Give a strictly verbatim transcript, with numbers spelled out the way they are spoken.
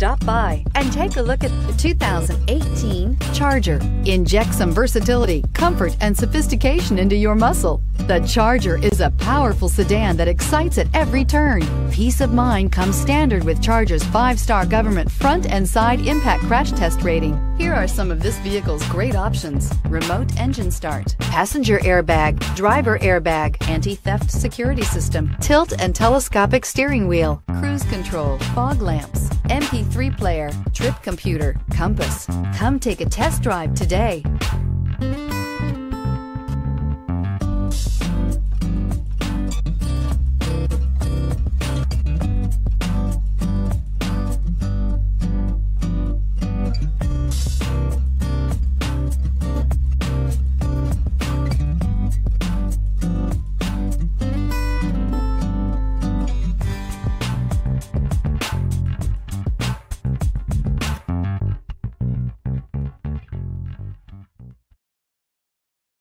Stop by and take a look at the two thousand eighteen Charger. Inject some versatility, comfort, and sophistication into your muscle. The Charger is a powerful sedan that excites at every turn. Peace of mind comes standard with Charger's five-star government front and side impact crash test rating. Here are some of this vehicle's great options: remote engine start, passenger airbag, driver airbag, anti-theft security system, tilt and telescopic steering wheel, cruise control, fog lamps, M P three player, trip computer, compass. Come take a test drive today.